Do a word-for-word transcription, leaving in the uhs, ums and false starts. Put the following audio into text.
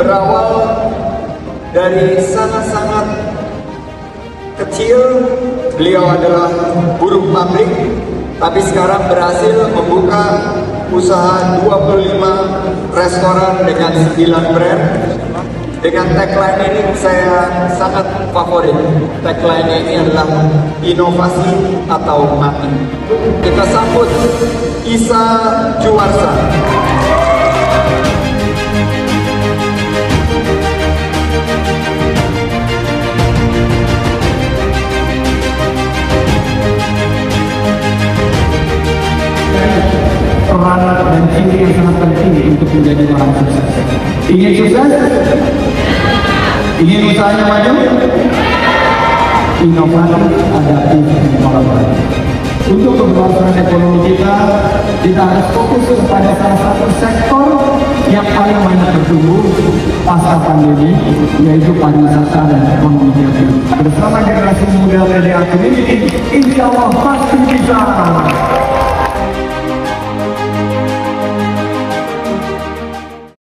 berawal dari sangat-sangat kecil. Beliau adalah buruh pabrik, tapi sekarang berhasil membuka usaha dua puluh lima restoran dengan sembilan brand. Dengan tagline ini saya sangat favorit. Tagline ini adalah inovasi atau mati. Kita sambut Isa Juwarsa. Peran dan ciri yang sangat penting untuk menjadi orang sukses. Ingin sukses? Ingin usahanya maju? Inovatif, adaptif, dan kolaboratif. Untuk keberlangsungan ekonomi kita, kita harus fokus kepada salah satu sektor yang paling banyak bertumbuh pasca pandemi, yaitu pariwisata dan ekonomi kreatif. Bersama generasi muda P D A Community, insya Allah pasti bisa.